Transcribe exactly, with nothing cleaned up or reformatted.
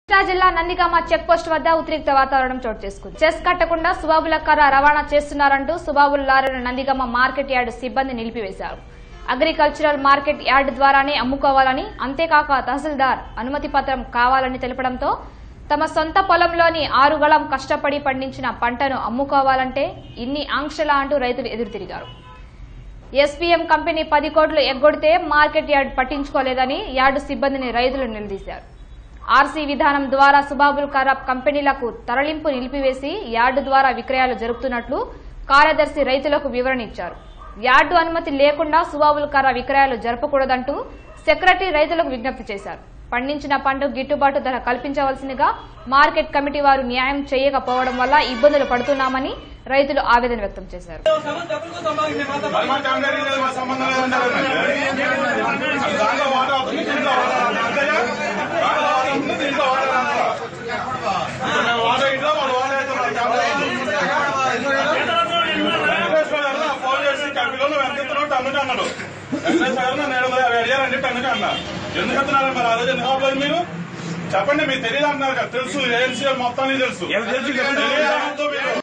జిల్లా Nandigama check post వద్ద ఉద్రిక్త వాతావరణం చోటు చేసుకుంది. చెస్ కట్టకుండా సుబాబుల కర్ర రవాణా చేస్తున్నారంటూ సుబాబుల లారీలను నందిగామ మార్కెట్ యార్డు సిబ్బంది నిలిపివేశారు. అగ్రికల్చరల్ మార్కెట్ యార్డు ద్వారానే అమ్ముకోవాలని, అంతేకాక తహసీల్దార్ అనుమతి పత్రం కావాలని తెలపడంతో తమ సొంత పొలంలోని ఆరుగళం కష్టపడి పండించిన పంటను అమ్ముకోవాలంటే ఇన్ని ఆంక్షలా అంటూ రైతులు ఎదురుతిరిగారు. ఎస్పీఎం కంపెనీ పది కోట్లు ఎగ్గొడితే మార్కెట్ యార్డు పట్టించుకోలేదని యార్డు సిబ్బందిని రైతులు నిలదీశారు. ఆర్సీ విధానం ద్వారా సుబాబుల్ కర్ర కంపెనీలకు తరలింపు నిలిపివేసి యార్డు ద్వారా విక్రయాలు జరుపుతున్నట్లు కార్యదర్శి రైతులకు వివరణ ఇచ్చారు. యార్డు అనుమతి లేకుండా సుబాబుల్ కర్ర విక్రయాలు జరపకూడదంటూ సెక్రటరీ రైతులకు విజ్ఞప్తి చేశారు. పండించిన పంటకు గిట్టుబాటు ధర కల్పించవలసిందిగా మార్కెట్ కమిటీ వారు న్యాయం చేయకపోవడం వల్ల ఇబ్బందులు పడుతున్నామని రైతులు ఆవేదన వ్యక్తం చేశారు. ఎందుకంటున్నారు మరి అదే ఎందుకు అవ్వలేదు? మీరు చెప్పండి, మీకు తెలియదు అంటున్నారు కదా. తెలుసు, ఏఎన్సీఎల్ మొత్తాన్ని తెలుసు.